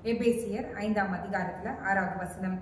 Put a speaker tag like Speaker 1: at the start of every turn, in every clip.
Speaker 1: எபேசியர் 5ஆம் அதிகாரத்துல 6வது வசனம்.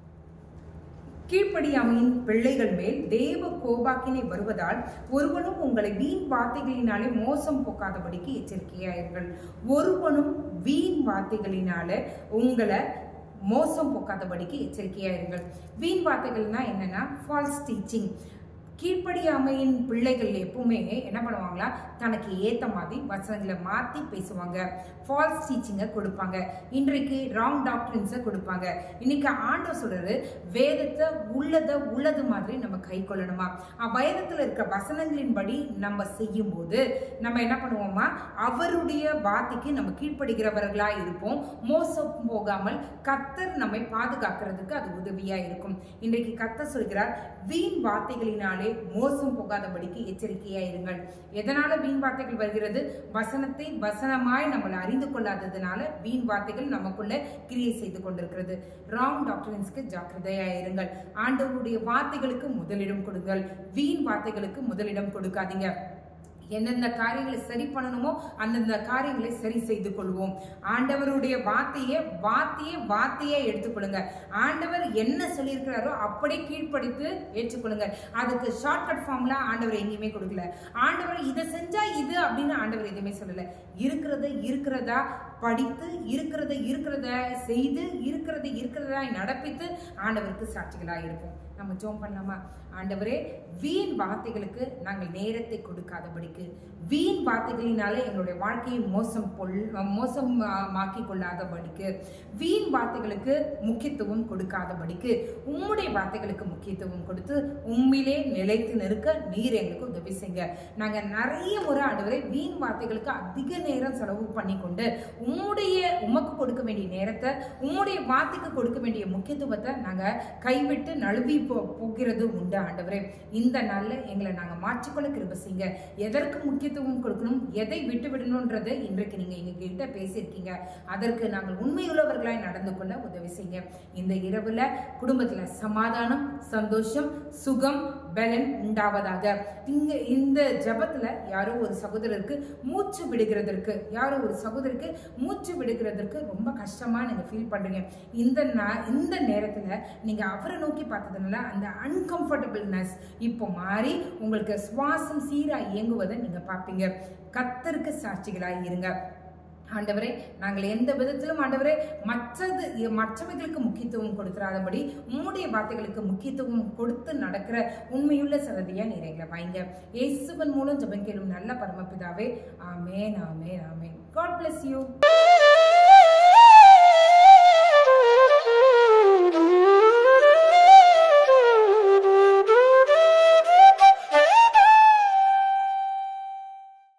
Speaker 1: கீழ்ப்படியாமையின் பிள்ளைகள் மேல் தேவ கோபாக்கினை வருவதால் ஒருவனும் உங்களை வீண் வார்த்தைகளினாலே மோசம் போக்காதபடிக்கு எச்சரிக்கையாயிருங்கள். ஒருவனும் வீண் வார்த்தைகளினால உங்களை மோசம் போக்காதபடிக்கு எச்சரிக்கையாயிருங்கள். வீண் வார்த்தைகள்னா என்னன்னா ஃபால்ஸ் டீச்சிங். கீழ்ப்படியாமையின் பிள்ளைகள் எப்பவுமே என்ன பண்ணுவாங்களா, தனக்கு ஏத்த மாதிரி வசனங்களை மாத்தி பேசுவாங்க, ஃபால்ஸ் டீச்சிங்கை கொடுப்பாங்க, இன்றைக்கு ராங் டாக்டரின்ஸை கொடுப்பாங்க. இன்னைக்கு ஆண்டவர் சொல்றாரு, வேதத்தை உள்ளது மாதிரி நம்ம கை கொள்ளணுமா. வேதத்துல இருக்க வசனங்களின்படி நம்ம செய்யும் போது நம்ம என்ன பண்ணுவோமா, அவருடைய வார்த்தைக்கு நம்ம கீழ்ப்படுகிறவர்களா இருப்போம். மோசம் போகாமல் கர்த்தர் நம்மை பாதுகாக்கிறதுக்கு அது உதவியா இருக்கும். இன்றைக்கு கர்த்தர் சொல்கிறார், வீண் வார்த்தைகளினாலே மோசம் போகாதபடிக்கு எச்சரிக்கையா இருங்கள். எதனால வீண் வார்த்தைகள் வருகிறது? வசனத்தை வசனமாய் நம்மளை அறிந்து கொள்ளாததுனால வீண் வார்த்தைகள் நமக்குள்ள கிரியை செய்து கொண்டிருக்கிறது. ராங் டாக்டரின்ஸ்க்கு ஜாக்கிரதையா இருங்கள். ஆண்டவருடைய வார்த்தைகளுக்கு முதலிடம் கொடுங்கள், வீண் வார்த்தைகளுக்கு முதலிடம் கொடுக்காதீங்க. எந்தெந்த காரியங்களை சரி பண்ணணுமோ அந்தந்த காரியங்களை சரி செய்து கொள்வோம். ஆண்டவருடைய வார்த்தையே எடுத்துக்கொள்ளுங்க. ஆண்டவர் என்ன சொல்லியிருக்கிறாரோ அப்படியே கீழ்ப்படுத்து ஏற்றுக்கொள்ளுங்க. அதுக்கு ஷார்ட்கட் ஃபார்ம்ல ஆண்டவர் எங்கேயுமே கொடுக்கல. ஆண்டவர் இதை செஞ்சா இது அப்படின்னு ஆண்டவர் எதுவுமே சொல்லல. இருக்கிறதா படித்து, இருக்கிறத செய்து, இருக்கிறதா நடப்பித்து ஆண்டவருக்கு சாட்சிகளா இருப்போம். நம்ம ஜெபம் பண்ணலாமா? ஆண்டவரே, வீண் வார்த்தைகளுக்கு நாங்கள் நேரத்தை கொடுக்காதபடிக்கு, வீண் வார்த்தைகளினால எங்களுடைய வாழ்க்கையை மோசமாக்கி கொள்ளாதபடிக்கு, வீண் வார்த்தைகளுக்கு முக்கியத்துவம் கொடுக்காதபடிக்கு, உம்முடைய வார்த்தைகளுக்கு முக்கியத்துவம் கொடுத்து உம்மிலே நிலைத்து நிற்க நீர் எங்களுக்கு உதவி செய்யுங்க. நாங்க நிறைய முறை ஆண்டவரே வீண் வார்த்தைகளுக்கு அதிக நேரம் செலவு பண்ணி கொண்டு உமக்கு கொடுக்க வேண்டிய நேரத்தை, உம்முடைய வார்த்தைக்கு கொடுக்க வேண்டிய முக்கியத்துவத்தை நாங்க கைவிட்டு நழுவி போகிறது உண்டு. ஆண்டவரே, இந்த நாள்ல எங்களை நாங்க மாற்றிக்கொள்ள கிருபை செய்யுங்க. எதற்கு முக்கியத்துவம் கொடுக்கணும், எதை விட்டு விடணும்ன்றது இன்றைக்கு நீங்க எங்க கிட்ட பேசியிருக்கீங்க. அதற்கு நாங்கள் உண்மையுள்ளவர்களாய் நடந்து கொள்ள உதவி செய்யுங்க. இந்த இரவுல குடும்பத்துல சமாதானம், சந்தோஷம், சுகம், பலன் உண்டாவதாக. இந்த ஜபத்துல யாரோ ஒரு சகோதரருக்கு மூச்சு விடுகிறதற்கு ரொம்ப கஷ்டமா நீங்க ஃபீல் பண்றீங்க. இந்த நேரத்துல நீங்க அவரை நோக்கி பார்த்ததுனால அந்த அன்கம்ஃபர்டபிள்னஸ் இப்போ மாறி உங்களுக்கு சுவாசம் சீரா இயங்குவதை நீங்க பார்ப்பீங்க. கர்த்தருக்கு சாட்சிகளாய் இருங்க. ஆண்டவரே, நாங்கள் எந்த விதத்திலும் ஆண்டவரே மற்றவைகளுக்கு முக்கியத்துவம் கொடுத்துறாதபடி உம்முடைய வார்த்தைகளுக்கு முக்கியத்துவம் கொடுத்து நடக்கிற உண்மையுள்ள சந்ததியா நீர் எங்களை வைங்க. இயேசுவின் மூலம் ஜெபம் கேளும் நல்ல பரமபிதாவே. ஆமென், ஆமென், ஆமென். God bless you.